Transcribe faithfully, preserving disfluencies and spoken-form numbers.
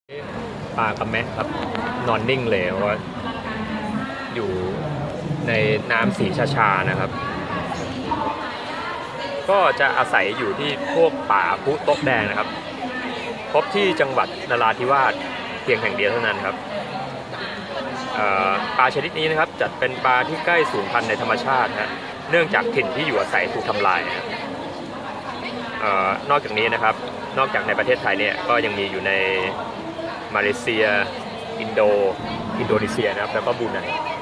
ปลากระแมะครับนอนนิ่งเลยว่าอยู่ในน้ำสีชาๆนะครับก็จะอาศัยอยู่ที่พวกป่าพุตกแดงนะครับพบที่จังหวัดนราธิวาสเพียงแห่งเดียวเท่านั้นครับปลาชนิดนี้นะครับจัดเป็นปลาที่ใกล้สูญพันธุ์ในธรรมชาตินะเนื่องจากถิ่นที่อยู่อาศัยถูกทำลายนะนอกจากนี้นะครับนอกจากในประเทศไทยเนี่ยก็ยังมีอยู่ในมาเลเซียอินโดอินโดนีเซียนะครับแล้วก็บรูไน